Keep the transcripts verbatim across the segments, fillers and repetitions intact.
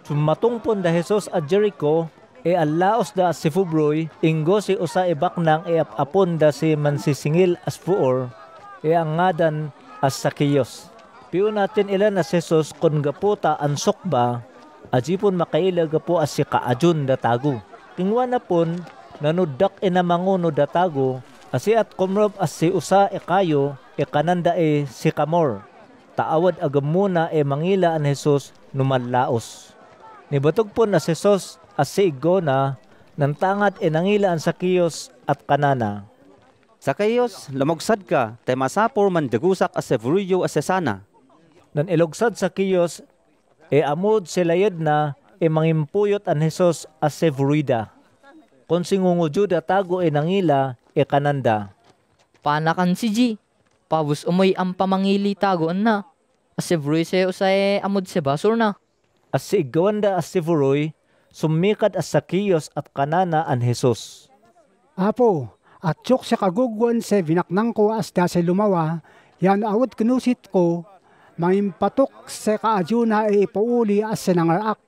Sumatungpon da Jesus at Jericho, e allaos da si Fubroy, inggo si usa ibaknang e apapon da si mansisingil as fuor, e ang ngadan as Zacchaeus. Piyo natin ilan as Jesus kon gaputa ang sukba, ajipon makaila gapo as si kaadyon da tago. Tingwa na pon, nanudak inamanguno da tago, asi at kumrob as si usa e kayo, e kananda e si Kamor. Taawad agam muna e mangila an Jesus numanlaos. Nibatog po na si Jesus as si Igona, nang tangat e nangila ang Zacchaeus at kanana. Zacchaeus, lamogsad ka, te masapor man dagusak as sevruyo as sesana. Nan ilogsad Zacchaeus, e amod silayad na, e mangimpuyot an Jesus as sevruida. Kung singungudyo da tago e nangila, e kananda. Panakan si G, pawus umoy ang pamangili tago na, as sevruy se usay amod se basur na. As si Igawanda as si Furoy, sumikad as Zacchaeus at kanana an Jesus. Apo, at syok sa kagugwan sa binaknang ko as da sa lumawa, yan awad kinusit ko, mangimpatok sa kaadyo e ipauli as sa nangarak.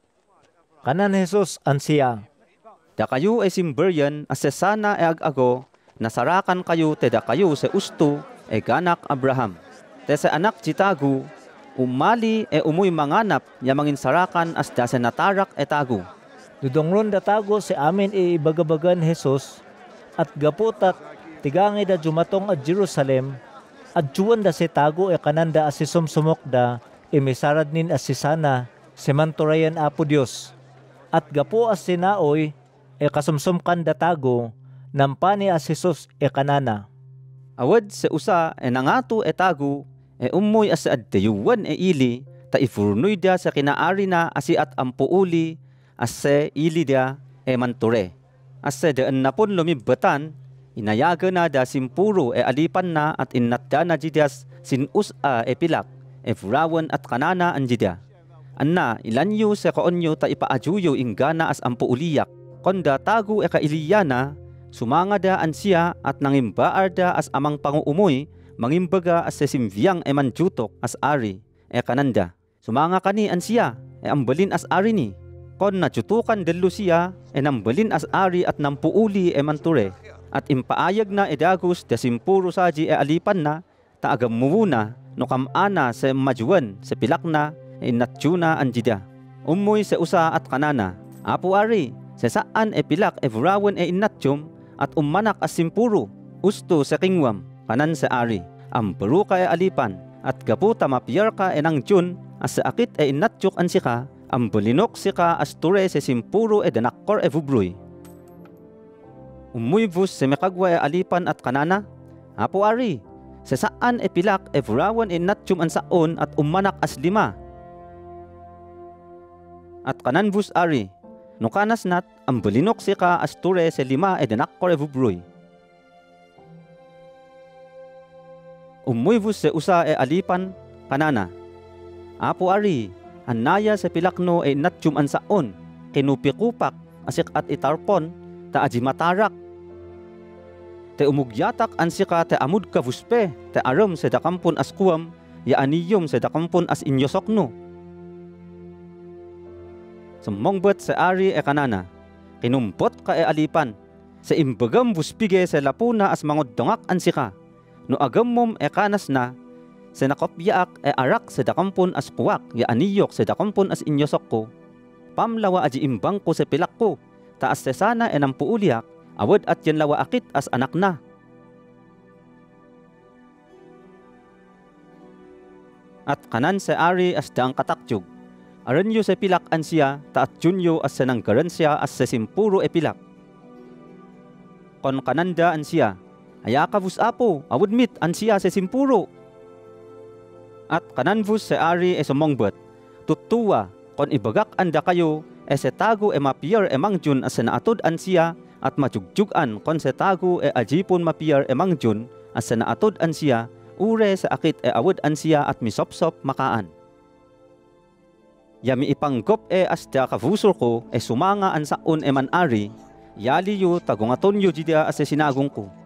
Kanan Jesus an siya. Da kayo ay simberyan as sesana e ag-ago, nasarakan kayo te da kayo sa usto e ganak Abraham. Te sa anak jitagu, umali e umuy manganap ya mangin sarakan as da sa natarak e tago. Dudongron da tago si amin e ibagabagan Jesus, at gaputat tigangi da jumatong at Jerusalem, at juwan da si tago e kananda as si sumsumok da, e misarad nin as si sana, si manturayan apo Diyos. At gapo as si naoy, e kasumsumkan da tago, nampani as Jesus e kanana. Awad sa usa e nangato e tago, e umoy as addayuwan e ili, ta ifurnoy da sa kinaari na asi at ampuuli, as se ili da e manture. As se daan na pon lumibatan, inayaga na da simpuro e alipan na at innatda na jidas sinus a e pilak, e furawan at kanana an jida. Anna ilanyo sa kaonyo ta ipaajuyo ingana as ampuuliyak, konda tago e kailiyana, sumanga da an siya at nangimbaar da as amang panguumoy, mangimbaga as sesimvyang e manjutok as ari, e kananda. Sumanga kani an siya, e ambalin as ari ni. Kon najutukan delu siya, e nambalin as ari at nampuuli e manture. At impaayag na edagos da simpuro saji e alipan na, taagam muna, no kamana sa majuan, sa pilak na, e inatyuna an jida. Umuy sa usa at kanana, apo ari, sa saan e pilak e vurawan e inatyum, at umanak as simpuro, usto sa kingwam, kanan sa ari, ang baruka e alipan, at gaputa mapiyar ka e nang jun, as sa akit e inatyok an sika, ang bulinok sika as ture se simpuro e danakor e vubroy. Umuyvus se mekagwa e alipan at kanana, apo ari, sa saan e pilak e vurawan e inatyum an saon at umanak as lima. At kanan bus ari, no kanas nat, ang bulinok sika as ture se lima e danakor e vubroy. Umuyvus se usa e alipan, kanana. Apo ari, anaya sa pilakno e natyum an saon, kinupikupak, asik at itarpon, ta aji matarak. Te umugyatak an sika te amud kavuspe, te aram sa dakampon as kuwam, ya aniyom sa dakampon as inyosokno. Sumongbet sa ari e kanana, kinumpot ka e alipan, sa imbagam buspige sa lapuna as mangoddongak an sika. No agam mom e kanas na, sa nakopyaak e arak sa dakampon as kuwak, ya aniyok sa dakampon as inyosok ko. Pamlawa aji imbang ko sa pilak ko, taas sa sana e nampuuliak, awad at yan lawa akit as anak na. At kanan sa ari as daang kataktyog, aranyo sa pilak an siya, taat junyo as sa nanggaran siya as sa simpuro e pilak. Kon kananda an siya, ayakavus apo, awud mit an siya sa simpuro. At kananvus sa ari e sumongbet, tutuwa, kon ibagak anda kayo, e se tago e mapiyar e mangjun as sa naatod an siya, at majugjug-an kon se tago e ajipon mapiyar e mangjun as sa naatod an siya, ure sa akit e awud an siya at misopsop makaan. Yami ipanggop e as da kavusor ko e sumanga an saon e manari, yali yu tagungaton yu jida as sinagong ko.